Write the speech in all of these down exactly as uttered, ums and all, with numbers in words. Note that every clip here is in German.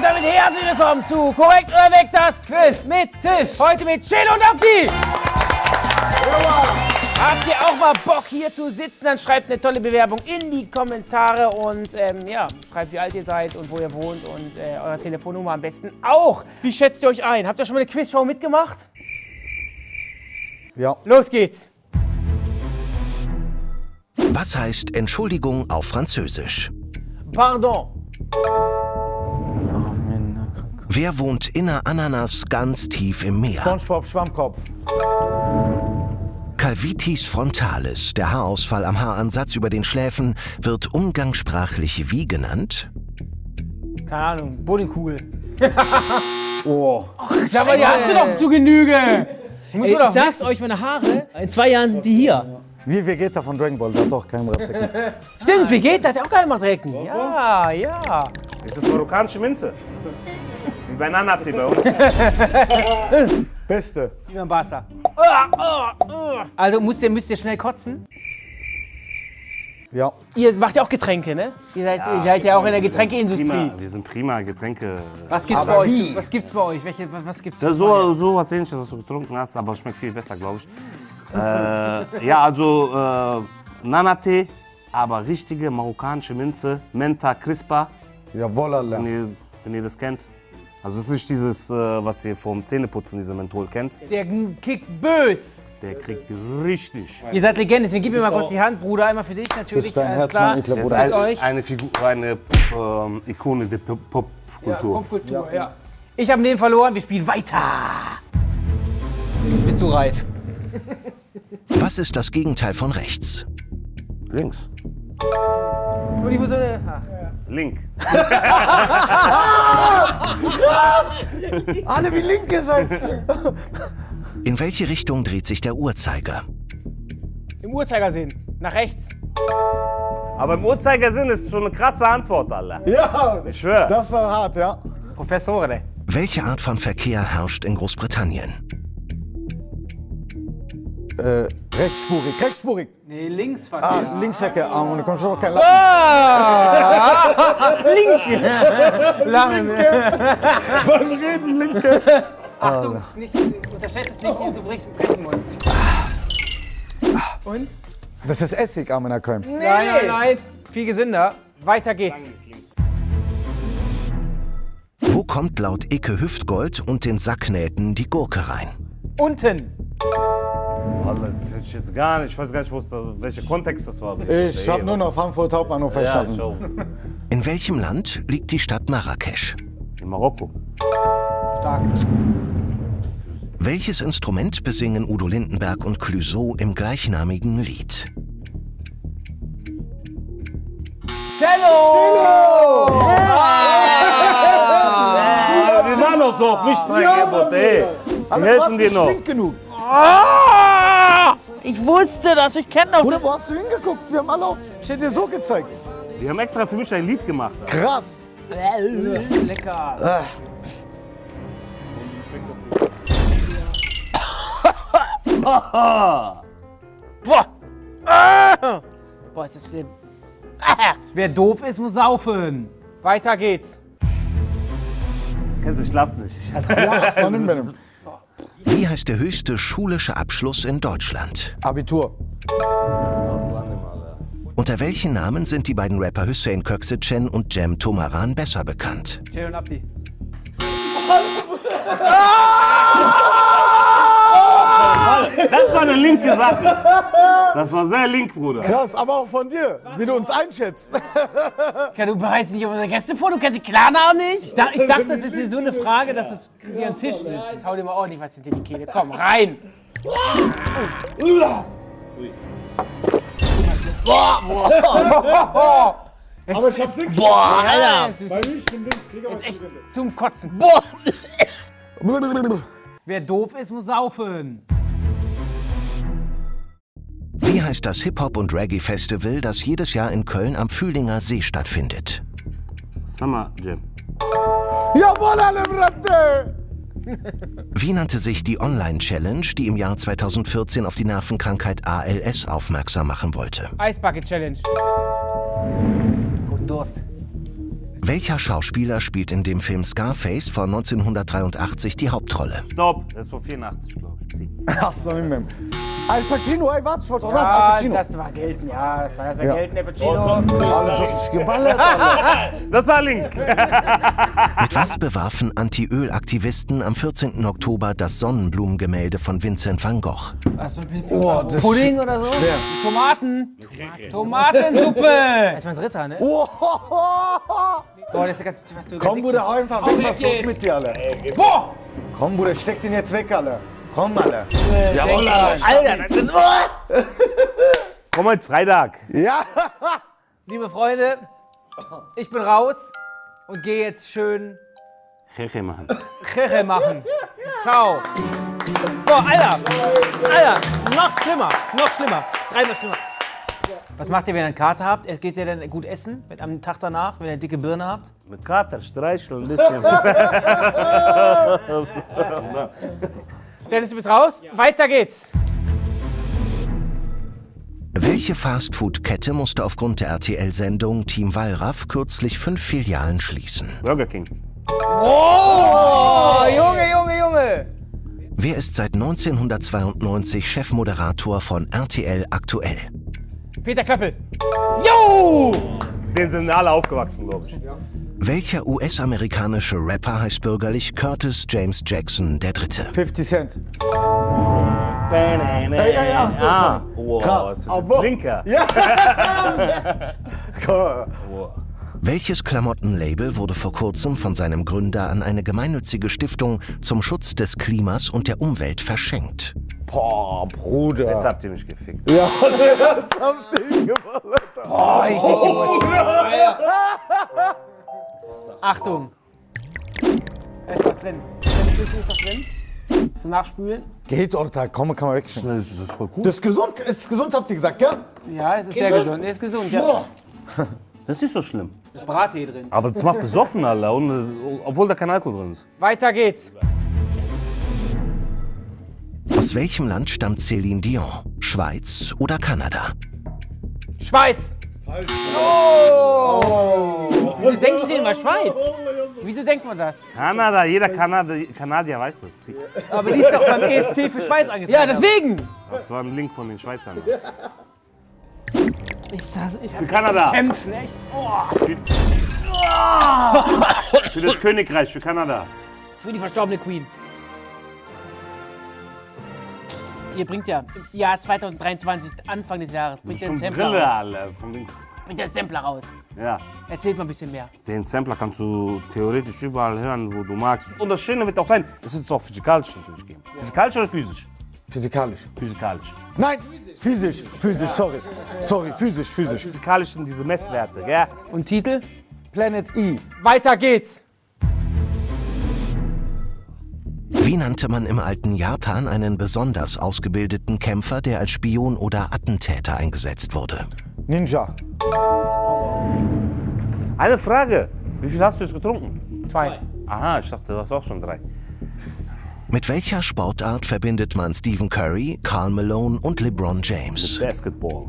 damit herzlich willkommen zu Korrekt oder Weg, das Quiz mit Tisch. Heute mit Chill und Abdi. Habt ihr auch mal Bock hier zu sitzen, dann schreibt eine tolle Bewerbung in die Kommentare und ähm, ja, schreibt wie alt ihr seid und wo ihr wohnt und äh, eure Telefonnummer am besten auch. Wie schätzt ihr euch ein? Habt ihr schon mal eine Quizshow mitgemacht? Ja. Los geht's. Was heißt Entschuldigung auf Französisch? Pardon. Wer wohnt in einer Ananas ganz tief im Meer? SpongeBob Schwammkopf. Calvitis frontalis, der Haarausfall am Haaransatz über den Schläfen, wird umgangssprachlich wie genannt? Keine Ahnung, Bowlingkugel. Oh. Ja, aber die hast du doch zu Genüge. Muss Ey, man doch ich sag's wissen. euch, meine Haare, in zwei Jahren sind die hier. Wie Vegeta von Dragon Ball, der hat doch keinen Ratzecken. Stimmt, wie geht das? Hat auch keiner mal Recken. Ja, ja. Das ist marokkanische Minze. Wie bei Nanati bei uns. Beste. Wie beim Barca. Also müsst ihr, müsst ihr schnell kotzen. Ja. Ihr macht ja auch Getränke, ne? Ihr seid ja, ihr seid ja auch in der Getränkeindustrie. Prima, wir sind prima Getränke. Was gibt's bei euch? Was gibt's bei euch? Welche, was gibt's? Ja, so, so was ähnliches, was du getrunken hast, aber schmeckt viel besser, glaube ich. Äh, ja, also äh, Nanate, aber richtige marokkanische Minze, Menta Crispa, Jawohl, Allah. wenn ihr, wenn ihr das kennt. Also es ist nicht dieses, äh, was ihr vom Zähneputzen, diese Menthol kennt. Der kickt bös. Der kriegt richtig. Ihr seid Legende, deswegen gib mir mal kurz die Hand, Bruder. Einmal für dich natürlich. Bist dein Alles Herz, klar. mein edler Das ist Bruder. Ist ein, euch? eine Figur, eine ähm, Ikone der Pop- Ja, Popkultur. Popkultur, ja. Ich habe den verloren, wir spielen weiter. Bist du reif? Was ist das Gegenteil von rechts? Links. Und ich muss so eine, ach. Link. Alle wie Linke seid. In welche Richtung dreht sich der Uhrzeiger? Im Uhrzeigersinn. Nach rechts. Aber im Uhrzeigersinn ist schon eine krasse Antwort, Alter. Ja, Ich schwör. das war hart, ja. Professore. Welche Art von Verkehr herrscht in Großbritannien? Äh, rechtsspurig, rechtsspurig. Nee, Linksverkehr. Ah, Linksverkehr. Ah, und da kommt schon noch kein Lachen. Ah! Linke! Lange. Beim Reden, Linke. Achtung, nicht, unterschätzt es nicht, wie du brechen, brechen musst. Und? Das ist Essig, Armener Köln. Nein, nein, nein. Viel gesünder. Weiter geht's. Wo kommt laut Icke Hüftgold und den Sacknähten die Gurke rein? Unten. Alter, das hätte ich jetzt gar nicht. Ich weiß gar nicht, wo es das, welcher Kontext das war. Ich hab nur noch Frankfurt Hauptbahnhof Ja, verstanden. show. In welchem Land liegt die Stadt Marrakesch? In Marokko. Stark. Welches Instrument besingen Udo Lindenberg und Clouseau im gleichnamigen Lied? Cello! Aber wir waren doch so auf mich zeigen, ey. Wir helfen dir noch. Nicht genug. Ich wusste das, ich kenne das. Bruder, wo hast du hingeguckt? Wir haben alle auf. Steht dir so gezeigt. Die haben extra für mich ein Lied gemacht. Krass. Lecker. Boah. Ah. Boah, ist das schlimm. Wer doof ist, muss saufen. Weiter geht's. Kennst du, ich lass nicht. Ja, von den Männern. Wie heißt der höchste schulische Abschluss in Deutschland? Abitur. Unter welchen Namen sind die beiden Rapper Hüseyin Kökçe und Cem Tomaran besser bekannt? Chill und Abdi. Das war eine linke Sache. Das war sehr link, Bruder. Krass, aber auch von dir, wie du uns einschätzt. Ja, du bereitest dich auf unsere Gäste vor, du kennst die Klarnamen nicht? Ich, dacht, ich dachte, das ist hier so eine Frage, dass es hier am Tisch sitzt. Jetzt hau dir mal ordentlich was hinter die Kehle. Komm, rein! Boah, boah. Aber ich hab's wirklich. Boah, Alter! Du Bei mir stimmt links. jetzt echt zum Kotzen. Boah! Wer doof ist, muss saufen. Wie heißt das Hip-Hop- und Reggae-Festival, das jedes Jahr in Köln am Fühlinger See stattfindet? Summer Jam. Jawohl, alle Bratte! Wie nannte sich die Online-Challenge, die im Jahr zweitausendvierzehn auf die Nervenkrankheit A L S aufmerksam machen wollte? Eisbucket Challenge. Guten Durst. Welcher Schauspieler spielt in dem Film Scarface von neunzehnhundertdreiundachtzig die Hauptrolle? Stopp, das ist von vierundachtzig, glaube ich. Hast du nicht mehr. Al Pacino, ey, warte, ich wollte doch sagen, Ja, Al Pacino. das war gelten, ja, das war das war Ja. gelten, der Pacino. Alter, du hast mich geballert, Alter. Das war Link. Mit was bewarfen Anti-Öl-Aktivisten am vierzehnten Oktober das Sonnenblumengemälde von Vincent van Gogh? Oh, das Pudding oder so? schwer. Tomaten. Tomatensuppe. Das ist mein dritter, ne? Oh, Boah, das ist ganz, was du komm, Bruder, hau einfach weg, was ist los mit dir, Alter? Boah. Komm, Bruder, steck den jetzt weg, Alter. Komm, Alter. Jawohl, Alter. Alter, das ist, oh! Komm heute Freitag. Ja. Liebe Freunde, ich bin raus und gehe jetzt schön Cheche machen. Cheche machen. Ciao. Boah, Alter, Alter, noch schlimmer, noch schlimmer, dreimal schlimmer. Was macht ihr, wenn ihr eine Karte habt? Geht ihr dann gut essen mit am Tag danach, wenn ihr eine dicke Birne habt? Mit Kater streicheln ein bisschen. Dennis, du bist raus. Weiter geht's. Welche Fastfood-Kette musste aufgrund der R T L-Sendung Team Wallraff kürzlich fünf Filialen schließen? Burger King. Oh, Junge, Junge, Junge. Wer ist seit neunzehnhundertzweiundneunzig Chefmoderator von R T L aktuell? Peter Klöppel. Jo! Den sind alle aufgewachsen, glaube ich. Welcher U S-amerikanische Rapper heißt bürgerlich Curtis James Jackson der Dritte? fifty Cent. Hey, hey, ach so, ah. so. Wow, Krass. das ist Aber- Linker. Ja. Komm. Welches Klamottenlabel wurde vor kurzem von seinem Gründer an eine gemeinnützige Stiftung zum Schutz des Klimas und der Umwelt verschenkt? Boah, Bruder. Jetzt habt ihr mich gefickt. Ja, jetzt habt ihr ihn geballert. Oh, ich oh, Achtung, Da ist was drin. Da ist was drin. Zum Nachspülen. Geht, Alter, komm, kann man wegschneiden. Das ist voll cool. Das ist gesund, ist gesund, habt ihr gesagt, gell? Ja, es ist sehr gesund. Er ist gesund, ja. Das ist nicht so schlimm. ist Brattee drin. Aber das macht besoffen, Alter. Und, äh, obwohl da kein Alkohol drin ist. Weiter geht's. Aus welchem Land stammt Céline Dion? Schweiz oder Kanada? Schweiz. Oh! Wieso denke ich denn immer Schweiz? Wieso denkt man das? Kanada, jeder Kanada, Kanadier weiß das. Aber die ist doch beim E S C für Schweiz angezeigt. Ja, deswegen. Das war ein Link von den Schweizern. Ich, das, ich Für Kanada. Kämpfen, echt. Für, für das Königreich, für Kanada. Für die verstorbene Queen. Ihr bringt ja im Jahr zweitausenddreiundzwanzig, Anfang des Jahres, bringt ihr einen Schon Sampler Brille, raus. Alter, von links. Bringt ihr einen Sampler raus. Ja. Erzählt mal ein bisschen mehr. Den Sampler kannst du theoretisch überall hören, wo du magst. Und das Schöne wird auch sein, es wird auch physikalisch natürlich gehen. Physikalisch oder physisch? Physikalisch. Physikalisch. Nein, physisch, physisch, sorry. Sorry, physisch, physisch. Physikalisch sind diese Messwerte, gell? Und Titel? Planet E. Weiter geht's. Wie nannte man im alten Japan einen besonders ausgebildeten Kämpfer, der als Spion oder Attentäter eingesetzt wurde? Ninja. Eine Frage. Wie viel hast du jetzt getrunken? Zwei. Aha, ich dachte, du hast auch schon drei. Mit welcher Sportart verbindet man Stephen Curry, Karl Malone und LeBron James? Basketball.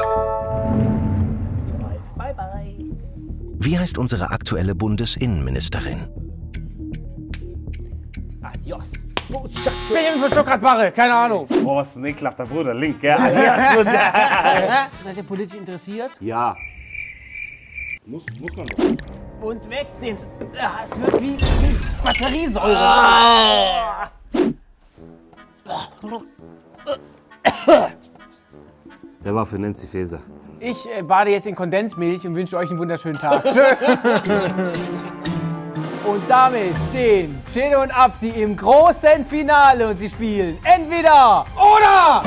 Bye, bye. Wie heißt unsere aktuelle Bundesinnenministerin? Adios. Benjamin von Stuttgart-Barre, keine Ahnung. Oh, was ein ekelhafter Bruder, Link, gell? Ja, gut. Seid ihr politisch interessiert? Ja. Muss, muss man doch. Und weg den. Ja, es wird wie, wie Batteriesäure. Ah. Der war für Nancy Faeser. Ich äh, bade jetzt in Kondensmilch und wünsche euch einen wunderschönen Tag. Und damit stehen Chelo und Abdi im großen Finale und sie spielen entweder oder!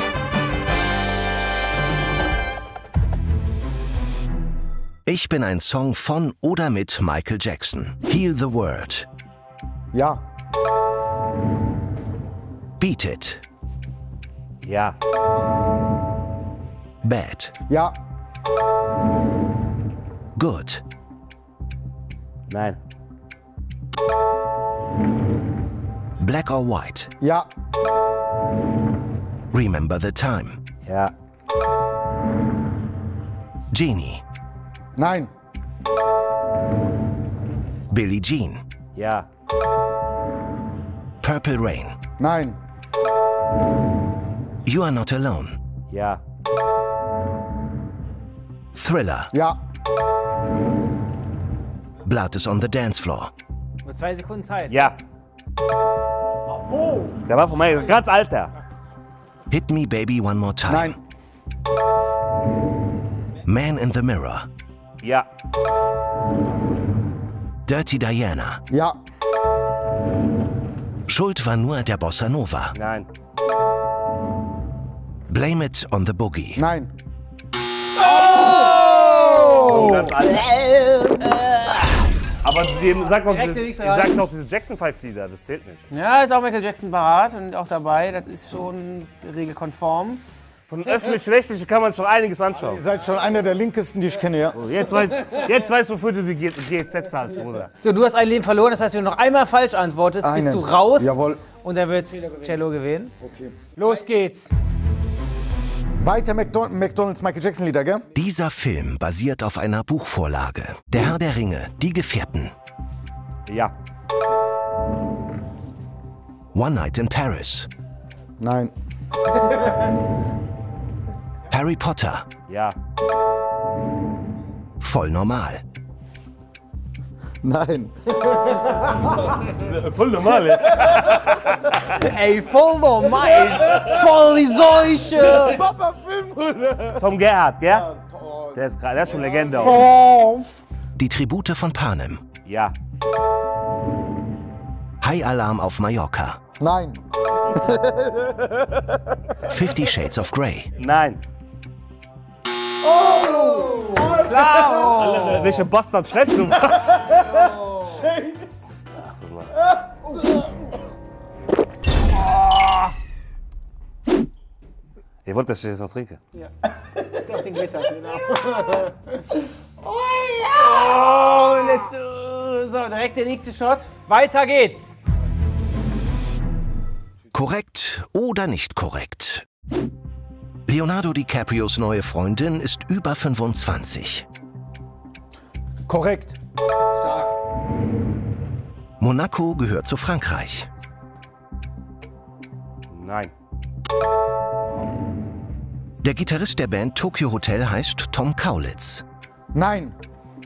Ich bin ein Song von oder mit Michael Jackson. Heal the World. Ja. Beat It. Ja. Bad. Ja. Good. Nein. Black or White. Ja. Remember the Time. Ja. Genie. Nein. Billie Jean. Ja. Purple Rain. Nein. You Are Not Alone. Ja. Thriller. Ja. Blood is on the Dance Floor. Nur zwei Sekunden Zeit. Ja. Oh. Der war von mir ganz alter. Hit Me Baby One More Time. Nein. Man in the Mirror. Ja. Dirty Diana. Ja. Schuld war nur der Bossa Nova. Nein. Blame It on the Boogie. Nein. Oh. Ganz alt. Aber die sagt noch, Direkt diese, nichts die rein. sagt noch diese Jackson fünf Lieder, das zählt nicht. Ja, ist auch Michael Jackson parat und auch dabei. Das ist schon regelkonform. Von öffentlich-rechtlichen kann man schon einiges anschauen. Ihr seid schon einer der linkesten, die ich kenne, ja. Jetzt weißt jetzt weißt du, wofür du die G Z zahlst, Bruder. So, du hast ein Leben verloren, das heißt, wenn du noch einmal falsch antwortest, bist Einen. du raus. Jawohl. Und dann wird Cello gewinnen. Los geht's. Weiter McDo McDonalds Michael Jackson Lieder, gell? Dieser Film basiert auf einer Buchvorlage. Der Herr der Ringe, Die Gefährten. Ja. One Night in Paris. Nein. Harry Potter. Ja. Voll normal. Nein. Voll normal, ey. Ey, voll normal. Voll die Seuche. Papa Film, Bruder. Tom Gerhardt, gell? Der ist, der ist schon Legende auch. Die Tribute von Panem. Ja. High Alarm auf Mallorca. Nein. Fifty Shades of Grey. Nein. Klar. Welche Bastard schreibt so was? Ihr wollt, dass ich jetzt noch trinke? Auf den Glitzer, genau. Oh, letzte. So, direkt der nächste Shot. Weiter geht's. Korrekt oder nicht korrekt? Leonardo DiCaprios neue Freundin ist über fünfundzwanzig. Korrekt. Stark. Monaco gehört zu Frankreich. Nein. Der Gitarrist der Band Tokyo Hotel heißt Tom Kaulitz. Nein.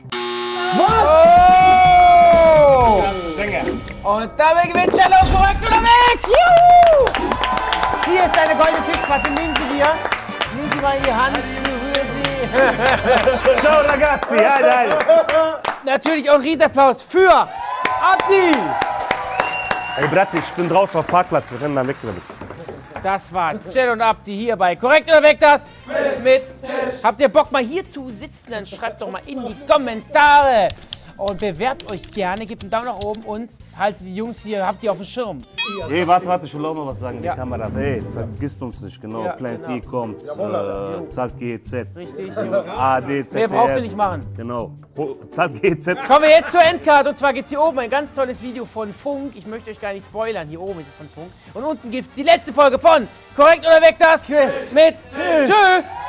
Sänger. Und damit gewinnt Cello korrekt oder weg. Juhu! Hier ist deine goldene Tischplatte. Nehmen Sie dir. Nehmen Sie mal in die Hand. Berühren Sie. Ciao ragazzi, hi, hi. Natürlich auch ein Riesenapplaus für Abdi. Ey Bratti, ich bin draußen auf dem Parkplatz, wir rennen dann weg damit. Das war Cello und Abdi hier bei Korrekt oder weg das? Mit Tisch. Habt ihr Bock mal hier zu sitzen? Dann schreibt doch mal in die Kommentare. Und bewerbt euch gerne, gebt einen Daumen nach oben und haltet die Jungs hier, habt ihr auf dem Schirm. Hey, warte, warte, ich will auch noch was sagen in Ja. die Kamera. Hey, vergisst uns nicht, genau. Ja, Plan genau. T kommt, äh, zahlt G Z. Richtig, A D, Z D F. Mehr braucht ihr nicht machen. Genau. Ho- Zahlt G Z. Kommen wir jetzt zur Endcard und zwar gibt es hier oben ein ganz tolles Video von Funk. Ich möchte euch gar nicht spoilern, hier oben ist es von Funk. Und unten gibt es die letzte Folge von Korrekt oder weg das? Mit Tschüss.